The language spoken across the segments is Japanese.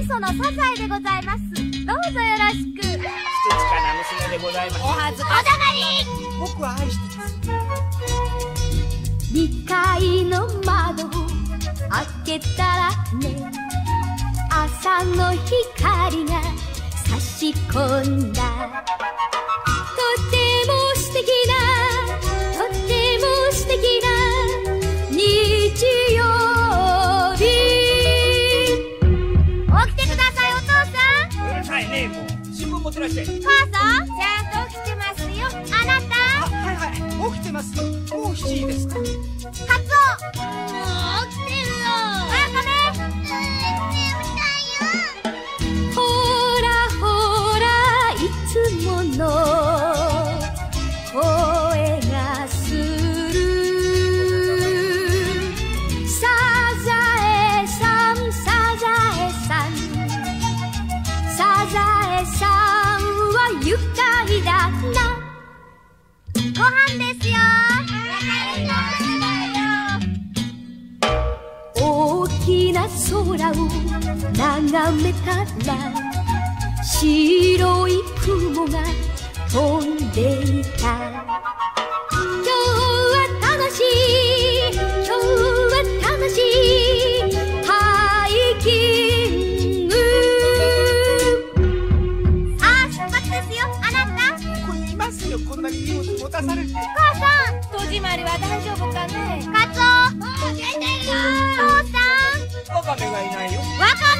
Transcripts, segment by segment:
噌のサザエでございます。どうぞよろしく。 つつかな娘でございます。 お恥ずかしい。おだまり。 僕は愛してます。 2階の窓を開けたらね、朝の光が差し込んだ。とても素敵な、とても素敵な日曜日。起きてください、お父さん。 うるさいね、もう。新聞持ってらして。 母さん、ちゃんと起きてますよ。あなた。 はいはい、起きてます。もう7時ですか。 カツオ。もう起きてるよ。ワカメ。ほらほら、いつもの声がする。サザエさん、サザエさん、サザエさんは愉快だな。ご飯ですよ。大きな空を眺めたら、白い雲が飛んでいた。今日は楽しい、今日は楽しいハイキング。さあ出発ですよ、あなた。 ここにいますよ、こんなに荷物持たされて。 母さん、戸締まりは大丈夫かね。カツオ、もう出てるよ。父さん、 ワカメがいないよ。 ワカメ。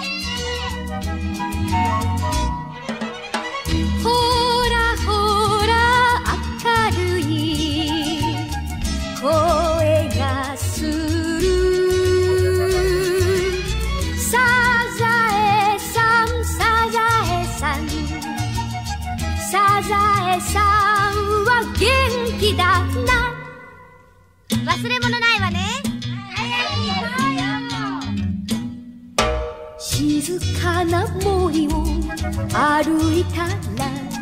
ほらほら、明るい声がする。サザエさん、サザエさん、サザエさんは元気だな。忘れ物ないわね。静かな森を歩いたら、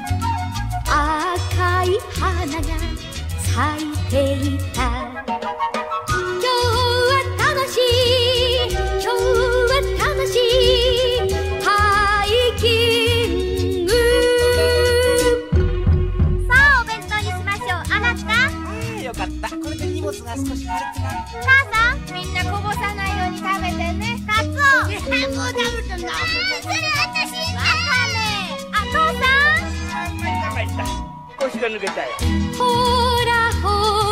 赤い花が咲いていた。今日は楽しい、今日は楽しいハイキング。さあお弁当にしましょう、あなた。 ああ、よかった。これで荷物が少し軽くなる。 母さん、みんなこぼさないように食べてね。カツオ、もう食べたんだ。それ私。ワカメ。あ、父さん。 帰った。腰が抜けたよ。 ほらほ